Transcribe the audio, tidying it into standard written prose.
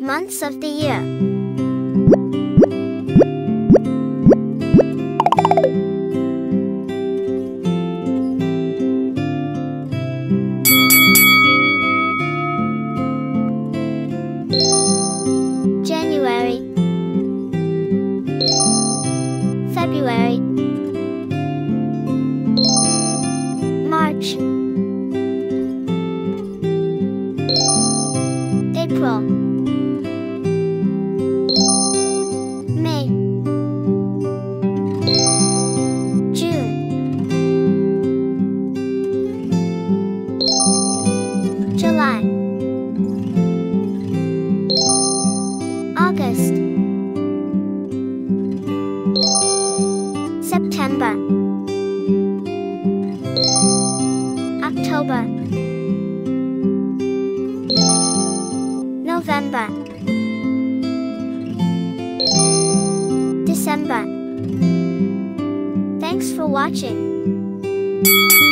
Months of the year. January, February, March, April, May, June, July, August, September, October, November, December. Thanks for watching.